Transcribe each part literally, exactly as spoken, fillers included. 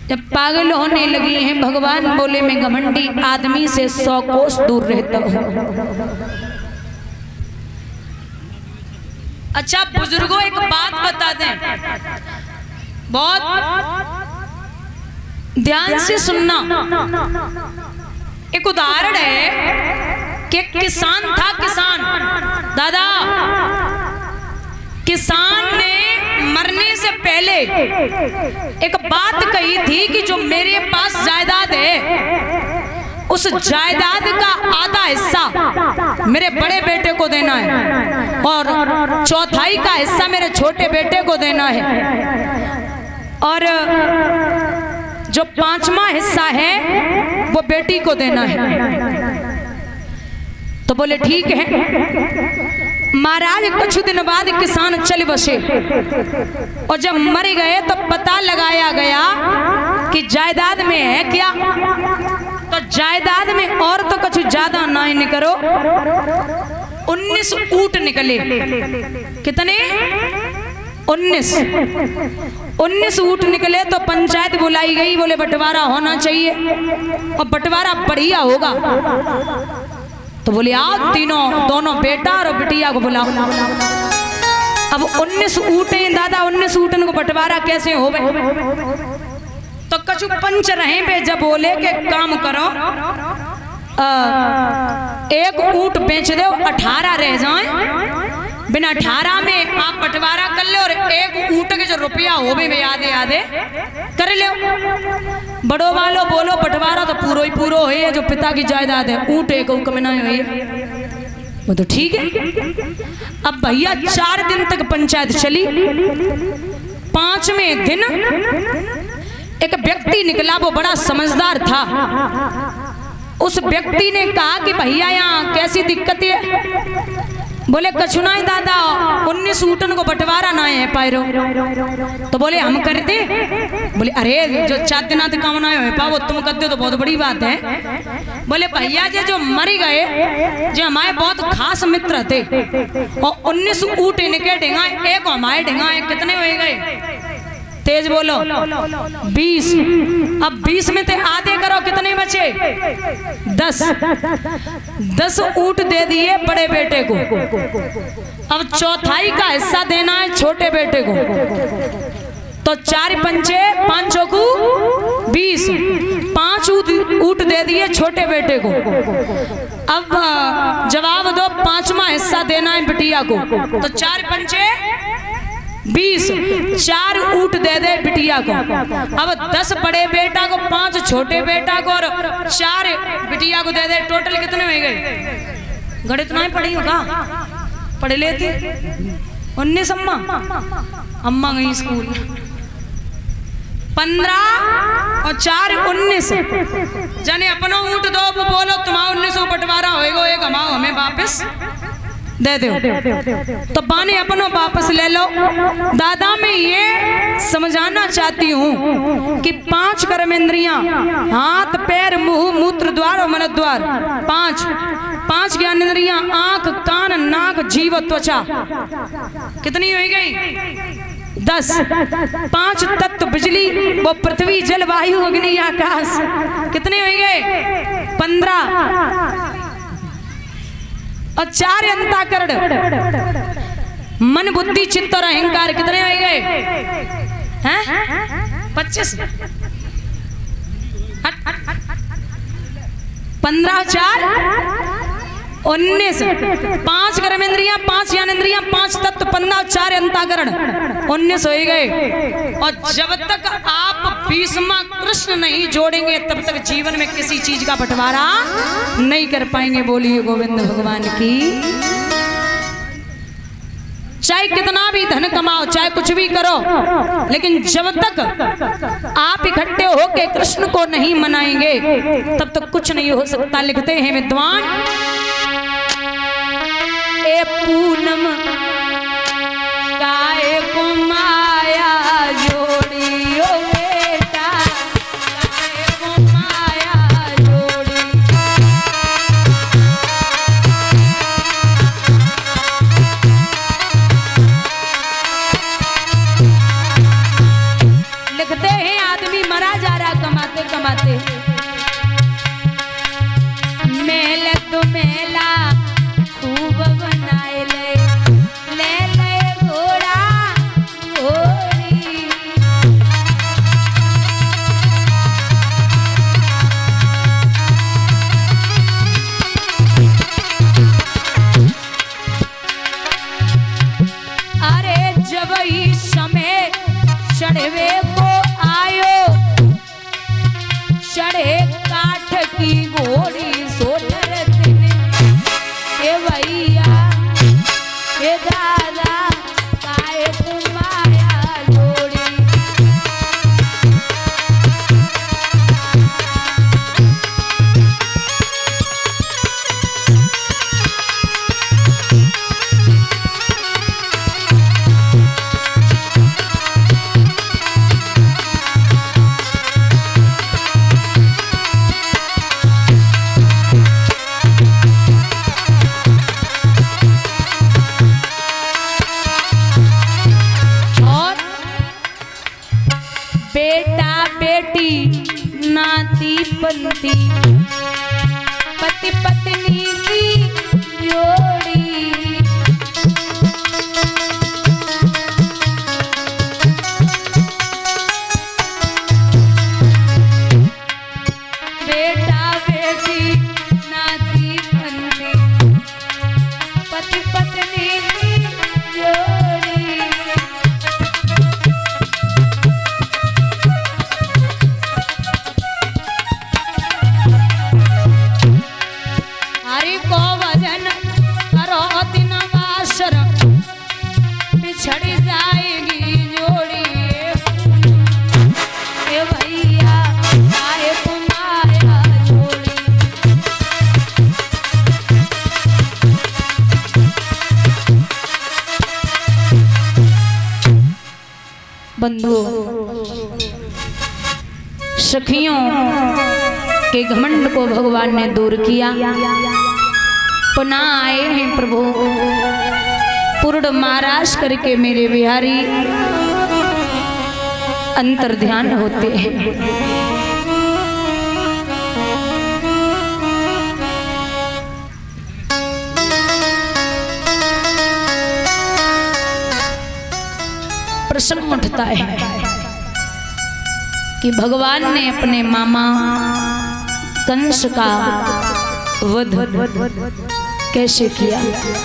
जब पागल होने लगी हैं भगवान बोले मैं घमंडी आदमी से सौ कोस दूर रहता हूं। अच्छा बुजुर्गों एक बात बता दें, बहुत ध्यान से सुनना। एक उदाहरण है कि किसान था, किसान दादा, किसान ने मरने से पहले एक बात कही थी कि जो मेरे पास जायदाद है उस जायदाद का आधा हिस्सा मेरे बड़े बेटे को देना है और चौथाई का हिस्सा मेरे छोटे बेटे को देना है और जो पांचवा हिस्सा है वो बेटी को देना है। तो बोले ठीक है। महाराज कुछ दिन बाद किसान चल बसे और जब मर गए तो पता लगाया गया कि जायदाद में है क्या। तो जायदाद में और तो कुछ ज्यादा ना ही करो, उन्नीस ऊंट निकले। कितने? उन्नीस उन्नीस ऊंट निकले। तो पंचायत बुलाई गई, बोले बंटवारा होना चाहिए और बंटवारा बढ़िया होगा। तो बोले आओ तीनों, दोनों बेटा और बिटिया को बुलाओ। अब उन्नीस ऊँटे दादा, उन्नीस ऊँटन को बंटवारा कैसे हो गए? तो कछु पंच रहे पे जब बोले कि काम करो, आ, एक ऊँट बेच दो, अठारह रह जाए, बिना अठारह में आप बंटवारा कर ले और एक ऊँट के जो रुपया हो भी आधे आधे कर ले। बड़ो वालों बोलो बंटवारा तो पूरा ही पूरा है, जो पिता की जायदाद है ऊँट एक कम ना है वो तो ठीक है। अब भैया चार दिन तक पंचायत चली। पांचवें दिन एक व्यक्ति निकला, वो बड़ा समझदार था। उस व्यक्ति ने कहा कि भैया यहाँ कैसी दिक्कत है? बोले कछु ना दादा, उन्नीस ऊँटन को बंटवारा ना है पायरो। तो बोले हम कर दे। बोले अरे जो चार दिन आते काम ना है पा वो तुम कर दो तो बहुत बड़ी बात है। बोले भैया जी जो मर गए, जो हमारे बहुत खास मित्र थे और उन्नीस ऊँट इनके ढेंगा, एक हमारे ढेंगा, कितने हो गए? तेज बोलो। बीस। अब बीस में ते आधे करो, कितने बचे? दस। दस ऊँट दे दिए बड़े बेटे को। अब चौथाई का हिस्सा देना है छोटे बेटे को। तो चार पंचे पांचों को बीस, पांच ऊँट दे दिए छोटे बेटे को। अब जवाब दो, पांचवा हिस्सा देना है बिटिया को। तो चार पंचे बीस, चार ऊँट दे दे बिटिया को। अब दस बड़े बेटा को, पांच छोटे बेटा को और चार बिटिया को दे दे। टोटल कितने हो गए? गणित नहीं पढ़ी होगा, पढ़ लेती। उन्नीस अम्मा अम्मा गई स्कूल। पंद्रह और चार उन्नीस। जाने अपना ऊँट दो, वो बोलो तुम्हारा उन्नीस को बंटवारा होएगा, एक हमाओ हमें वापस दे दो। तो बाने अपनों वापस ले लो। दादा मैं ये समझाना चाहती हूँ कि पांच कर्मेंद्रियां, हाथ पैर मुंह मूत्र द्वार और मन द्वार, पांच पांच ज्ञानेंद्रियां, आंख कान नाक जीव त्वचा, कितनी हो गई? दस। पांच तत्व बिजली, वो पृथ्वी जल वायु अग्नि आकाश, कितने हो गए? पंद्रह। और चार अंतःकरण, मन बुद्धि चित्त और अहंकार, कितने हो गए? हैं? पच्चीस। पंद्रह चार उन्नीस। पांच कर्मेंद्रियां, ज्ञानेंद्रियां, पांच ज्ञानेंद्रियां, पांच तत्व, पंद्रह, चार अंतःकरण, उन्नीस हो गए। और जब तक आप बीसवां कृष्ण नहीं जोड़ेंगे तब तक जीवन में किसी चीज का बंटवारा नहीं कर पाएंगे। बोलिए गोविंद भगवान की। चाहे कितना भी धन कमाओ, चाहे कुछ भी करो, लेकिन जब तक आप इकट्ठे होके कृष्ण को नहीं मनाएंगे तब तक कुछ नहीं हो सकता। लिखते हैं विद्वान, ए पूनम काहे को माया जोड़ी, ओ बेटा काहे को माया जोड़ी। लिखते हैं आदमी मरा जा रहा आगे कमाते। मेल तो मेला खूब बनाए ले, ले ले घोड़ा घोड़ी। अरे जब इस समय चढ़वे को आयो, चढ़े काठ की घोड़ी सोटर दिन। ए भैया ए दादा काहे तुम्हारा जोड़ी। बेटा बेटी नाती पंती, पति पत्नी की जोड़ी। बेटा बेटी नाती पंती, पति पत्नी की जोड़ी। बिछड़ जाएगी जोड़ी। ए भैया काहे तुम्हारा जोड़ी। बंधुओं सखियों के घमंड को भगवान ने दूर किया। पुनः आए हैं प्रभु पूर्ण महाराज करके मेरे बिहारी अंतर ध्यान होते हैं। प्रसंग उठता है कि भगवान ने अपने मामा कंस का वध कैसे किया।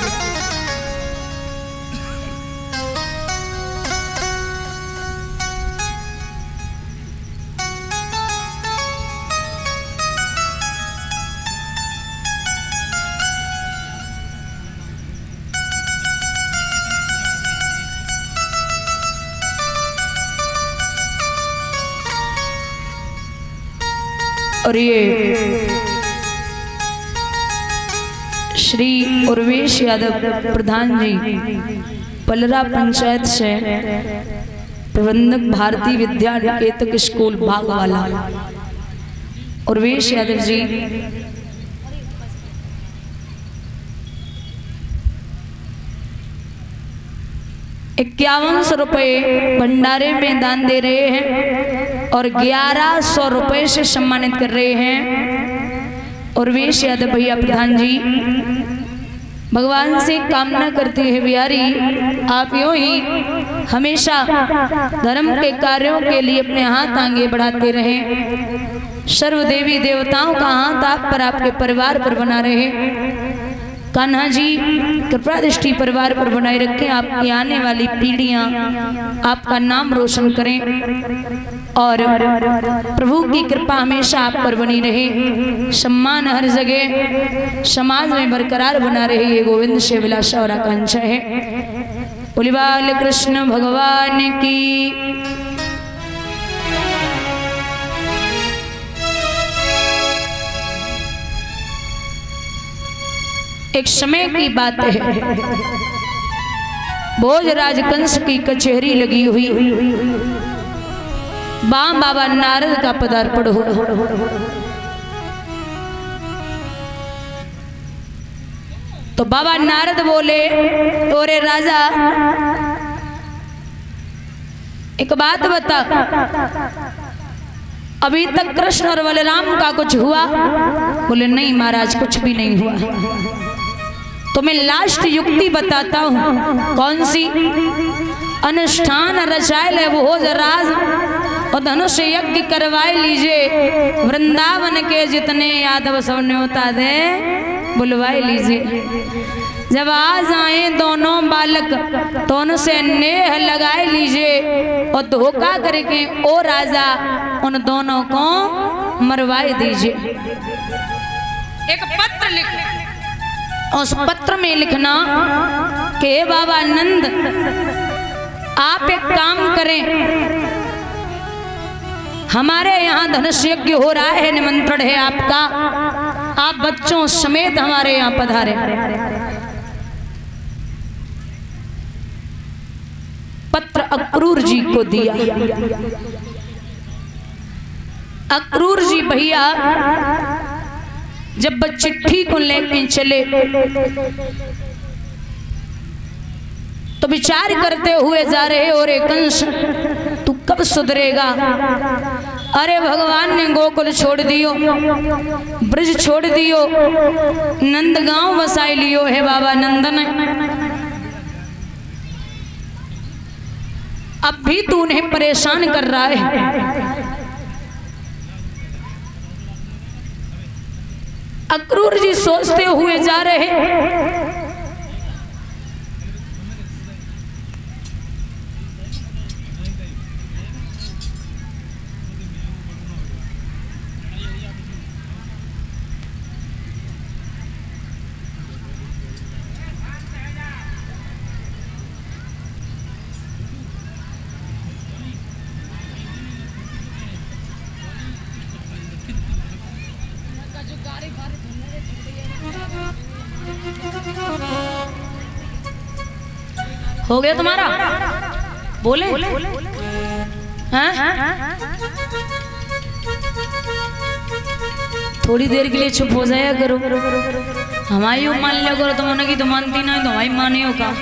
और ये श्री उर्वेश यादव प्रधान जी पलरा पंचायत से प्रबंधक भारतीय विद्या निकेतन स्कूल बागवाला उर्वेश यादव जी इक्यावन सौ रुपये भंडारे में दान दे रहे हैं और ग्यारह सौ रुपये से सम्मानित कर रहे हैं। उर्वेश यादव भैया प्रधान जी भगवान से कामना करते हैं बिहारी आप यूं ही हमेशा धर्म के कार्यों के लिए अपने हाथ आगे बढ़ाते रहें। सर्व देवी देवताओं का हाथ आप पर आपके परिवार पर बना रहे। कान्हा जी कृपा दृष्टि परिवार पर बनाए रखें। आपकी आने वाली पीढ़ियां आपका नाम रोशन करें और प्रभु की कृपा हमेशा आप पर बनी रहे। सम्मान हर जगह समाज में बरकरार बना रहे। ये गोविंद से अभिलाषा और आकांक्षा है। बोले बाल कृष्ण भगवान की। एक समय की बात है, भोजराज कंस की कचहरी लगी हुई, बाम बाबा नारद का पदार्पण हो। तो बाबा नारद बोले, ओरे राजा एक बात बता, अभी तक कृष्ण और बलराम का कुछ हुआ? बोले नहीं महाराज, कुछ भी नहीं हुआ। तो मैं लास्ट युक्ति बताता हूँ। कौन सी? अनुष्ठान रचाए वो हो जराज और धनुष यज्ञ करवाए लीजिए। वृंदावन के जितने यादव सब न्योता दे बुलवाए लीजिए। जब आ जाए दोनों बालक तो उनसे नेह लगाए लीजिए और धोखा करके ओ राजा उन दोनों को मरवाए दीजिए। एक पत्र लिख, उस पत्र में लिखना कि बाबा नंद आप एक काम करें, हमारे यहाँ धनुष यज्ञ हो रहा है, निमंत्रण है आपका, आप बच्चों समेत हमारे यहाँ पधारे। पत्र अक्रूर जी को दिया। अक्रूर जी भैया जब चिट्ठी को लेके चले तो विचार करते हुए जा रहे, और एक कंस तू कब सुधरेगा? अरे भगवान ने गोकुल छोड़ दियो, ब्रज छोड़ दियो, नंदगांव बसाई लियो है बाबा नंदन, अब भी तू उन्हें परेशान कर रहा है। अक्रूर जी सोचते हुए जा रहे, हो गया तुम्हारा? बोले हाँ? थोड़ी देर के लिए चुप हो जाया करो, हमारी मान लिया करो। तुम उन्हें की तो मानती ना, तो हमारी माने हो का?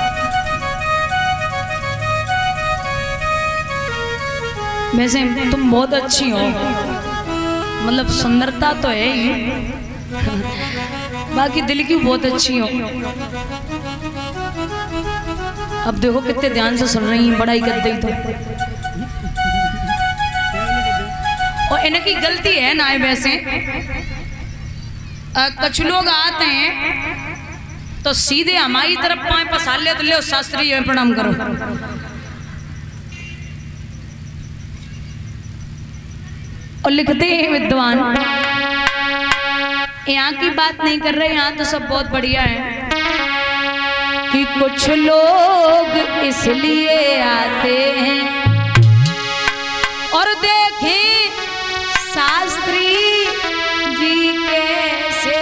वैसे तुम बहुत अच्छी हो, मतलब सुंदरता तो है ही, बाकी दिल की बहुत अच्छी हो। अब देखो कितने ध्यान से सुन रही हैं, बड़ाई कर दी तो। और इनकी गलती है ना वैसे, कुछ लोग आते हैं तो सीधे हमारी तरफ पाए पसार ले, तो ले शास्त्री में प्रणाम करो। और लिखते हैं विद्वान, यहाँ की बात नहीं कर रहे, यहाँ तो सब बहुत बढ़िया है कि कुछ लोग इसलिए आते हैं और देखें शास्त्री जी कैसे,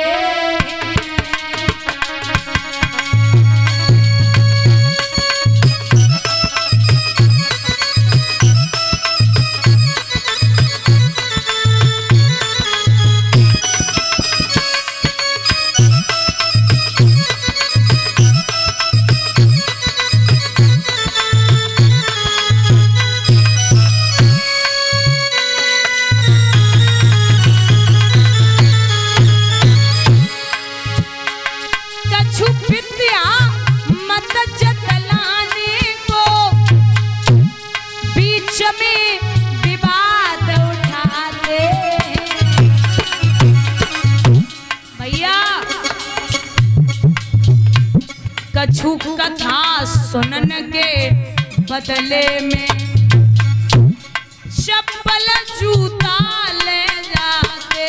कछु कथा सुनन के बदले में चप्पल जूता ले जाते।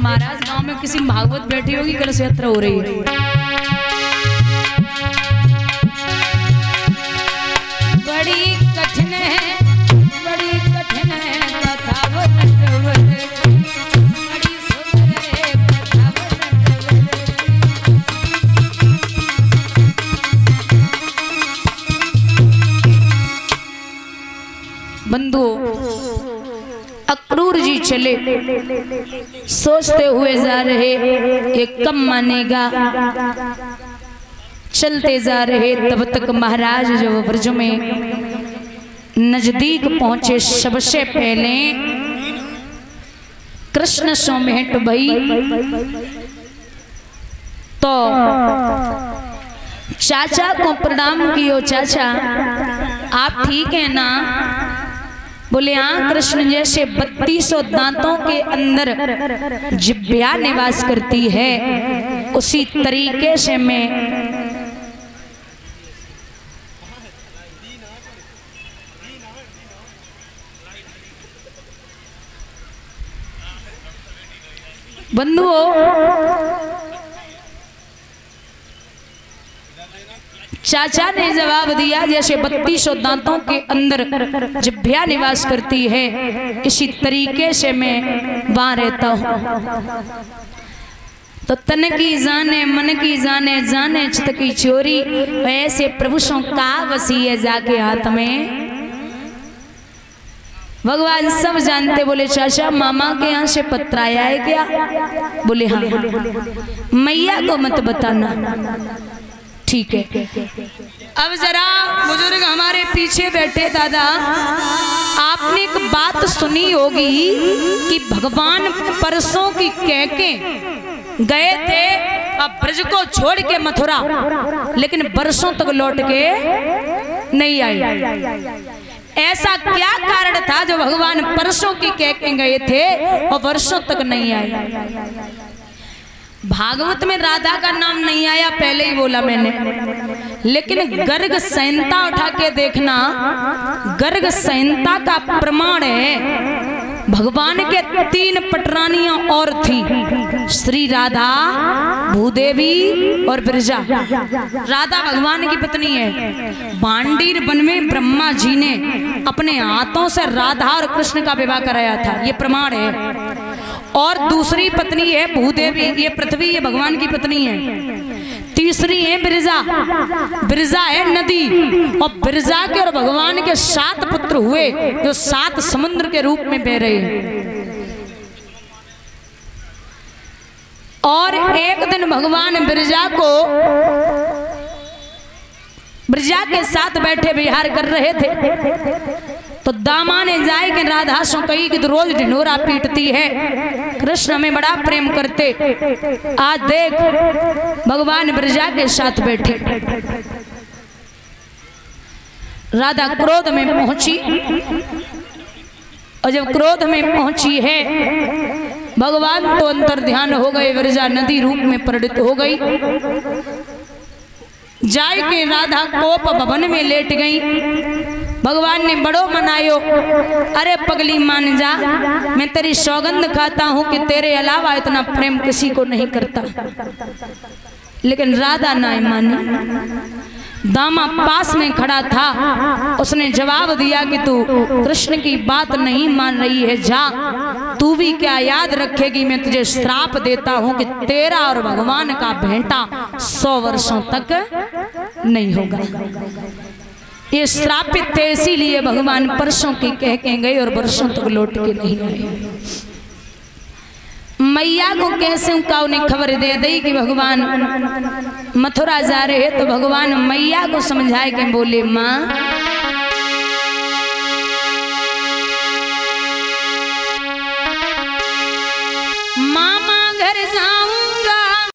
महाराज गांव में किसी भागवत बैठी होगी, कलश यात्रा हो रही है। बड़ी कठिन है, बड़ी कठिन है कथा वर्णन, बड़ी सुंदर है कथा वर्णन। बंधुओं, अक्रूर जी चले, सोचते हुए जा रहे ये कब मानेगा। चलते जा रहे तब तक महाराज जो ब्रज में नजदीक पहुंचे, सबसे पहले कृष्ण सो भेंट भई तो चाचा को प्रणाम कियो। चाचा आप ठीक है ना? बोले हाँ कृष्ण, जैसे बत्तीसों दांतों के अंदर जिह्वा निवास करती है उसी तरीके से मैं बंधुओं चाचा ने जवाब दिया, जैसे बत्तीसों दांतों के अंदर जिह्वा निवास करती है इसी तरीके से मैं वहां रहता हूँ। तो तन की जाने मन की जाने, जाने चित की चोरी, ऐसे प्रभु सो का वसी है जाके हाथ में। भगवान सब जानते। बोले चाचा मामा के यहाँ से पत्र आया है क्या? बोले हाँ। मैया को मत बताना, ठीक है। अब जरा बुजुर्ग हमारे पीछे बैठे दादा, आपने एक बात सुनी होगी कि भगवान परसों की कहके गए थे अब ब्रज को छोड़ के मथुरा, लेकिन बरसों तक लौट के नहीं आए। ऐसा क्या कारण था जो भगवान परसों की कहके गए थे और वर्षों तक नहीं आए? भागवत में राधा का नाम नहीं आया, पहले ही बोला मैंने, लेकिन गर्ग संहिता उठा के देखना, गर्ग संहिता का प्रमाण है भगवान के तीन पटरानियां और थी, श्री राधा, भूदेवी और बिरजा। राधा भगवान की पत्नी है। बांडीर वन में ब्रह्मा जी ने अपने हाथों से राधा और कृष्ण का विवाह कराया था, ये प्रमाण है। और दूसरी पत्नी है भूदेवी, ये पृथ्वी, ये भगवान की पत्नी है। तीसरी है बिरजा, बिरजा है नदी, और बिरजा के और भगवान के सात पुत्र हुए जो सात समुद्र के रूप में बह रहे हैं। और एक दिन भगवान बिरजा को बिरजा के साथ बैठे विहार कर रहे थे तो दामा ने जाए कि राधा सो कही कि तो रोज ढिंढोरा पीटती है, कृष्ण में बड़ा प्रेम करते, आज देख भगवान बिरजा के साथ बैठे। राधा क्रोध में पहुंची, और जब क्रोध में पहुंची है भगवान तो अंतर ध्यान हो गए, बिरजा नदी रूप में परिणित हो गई। जाय के राधा कोप भवन में लेट गई। भगवान ने बड़ो मनायो, अरे पगली मान जा, मैं तेरी सौगंध खाता हूं कि तेरे अलावा इतना प्रेम किसी को नहीं करता। लेकिन राधा नहीं मानी। दामा पास में खड़ा था, उसने जवाब दिया कि तू कृष्ण की बात नहीं मान रही है, जा तू भी क्या याद रखेगी, मैं तुझे श्राप देता हूं कि तेरा और भगवान का भेंटा सौ वर्षों तक नहीं होगा। ये श्रापित थे, इसीलिए भगवान परसों की कह के गए और वर्षों तक लौट के नहीं आए। मैया को कैसे उनका उन्हें खबर दे दी कि भगवान मथुरा जा रहे, तो भगवान मैया को समझाए के बोले माँ